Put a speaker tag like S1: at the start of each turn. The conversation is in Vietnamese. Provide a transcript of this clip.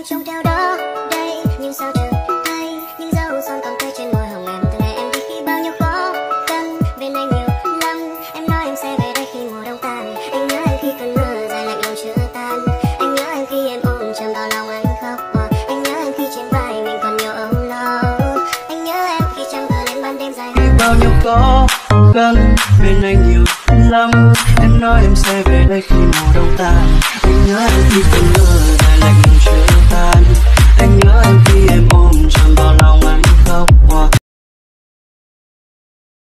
S1: trông theo đó đây, nhưng sao chẳng hay những dấu son còn tươi trên môi hồng em. Từ ngày em đi khi bao nhiêu khó khăn, bên anh nhiều lắm. Em nói em sẽ về đây khi mùa đông tàn. Anh nhớ em khi cơn mưa dài lạnh lòng chưa tan. Anh nhớ em khi em ôm chầm vào lòng anh khóc. Anh nhớ em khi trên vai mình còn nhiều âu lo. Anh nhớ em khi trăng vừa lên ban đêm dài hơn.
S2: Bao nhiêu khó khăn bên anh nhiều lắm. Em nói em sẽ về đây khi mùa đông tàn. Anh nhớ em khi cơn mưa